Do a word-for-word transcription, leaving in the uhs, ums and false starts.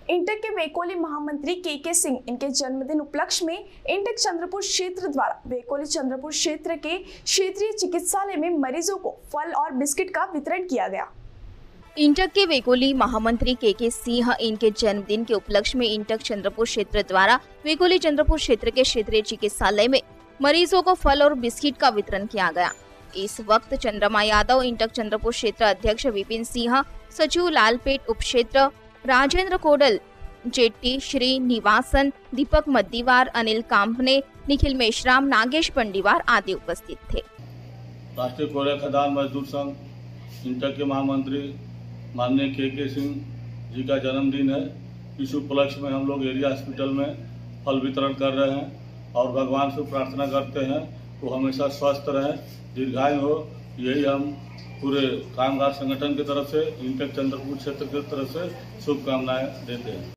इंटक के वेकोली महामंत्री के के सिंह इनके जन्मदिन उपलक्ष्य में इंटक चंद्रपुर क्षेत्र द्वारा वेकोली चंद्रपुर क्षेत्र के क्षेत्रीय चिकित्सालय में मरीजों को फल और बिस्किट का वितरण किया गया। इंटक के वेकोली महामंत्री के के सिंह इनके जन्मदिन के उपलक्ष्य में इंटक चंद्रपुर क्षेत्र द्वारा वेकोली चंद्रपुर क्षेत्र के क्षेत्रीय चिकित्सालय में मरीजों को फल और बिस्किट का वितरण किया गया। इस वक्त चंद्रमा यादव, इंटक चंद्रपुर क्षेत्र अध्यक्ष विपिन सिंह, सचिव लालपेट उप क्षेत्र राजेंद्र कोडल, जेटी श्री निवासन, दीपक मद्दीवार, अनिल कांपने, निखिल मेश्राम, नागेश पंडीवार आदि उपस्थित थे। राष्ट्रीय कोयला खदान मजदूर संघ इंटक के महामंत्री माननीय के के सिंह जी का जन्मदिन है। इस उपलक्ष्य में हम लोग एरिया हॉस्पिटल में फल वितरण कर रहे हैं और भगवान से प्रार्थना करते हैं वो हमेशा स्वस्थ रहे, दीर्घायु हो। यही हम पूरे कामगार संगठन की तरफ से इंटक चंद्रपुर क्षेत्र की तरफ से शुभकामनाएं देते हैं।